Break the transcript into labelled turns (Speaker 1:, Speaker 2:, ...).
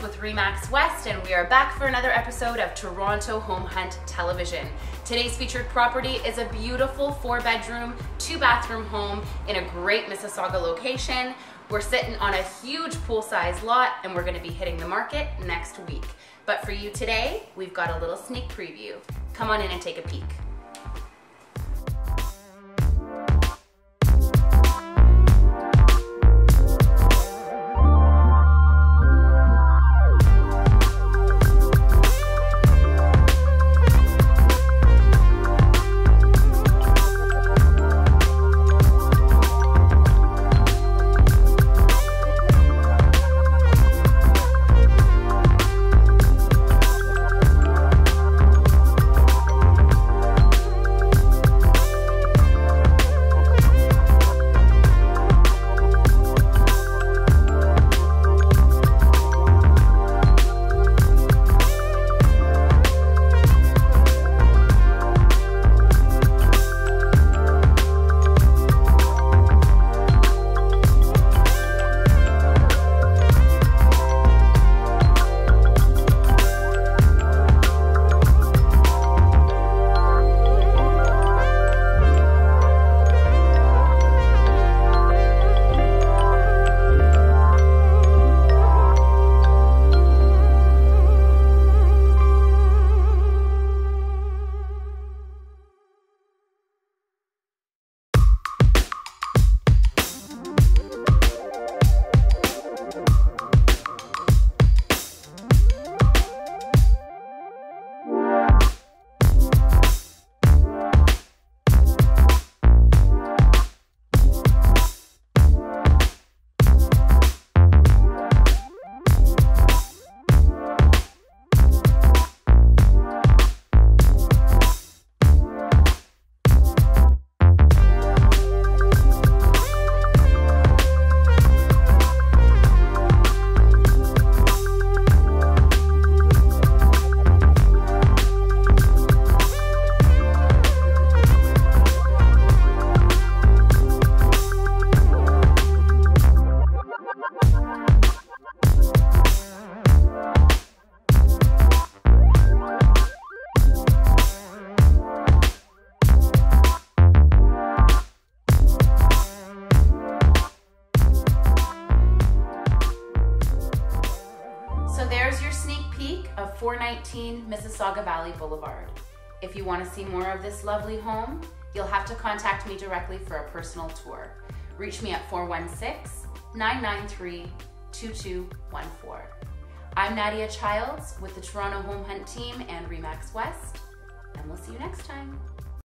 Speaker 1: with Remax West, and we are back for another episode of Toronto Home Hunt Television. Today's featured property is a beautiful 4-bedroom, 2-bathroom home in a great Mississauga location. We're sitting on a huge pool-sized lot, and we're going to be hitting the market next week. But for you today, we've got a little sneak preview. Come on in and take a peek. So there's your sneak peek of 419 Mississauga Valley Blvd. If you want to see more of this lovely home, you'll have to contact me directly for a personal tour. Reach me at 416-993-2214. I'm Nadia Childs with the Toronto Home Hunt team and Remax West, and we'll see you next time.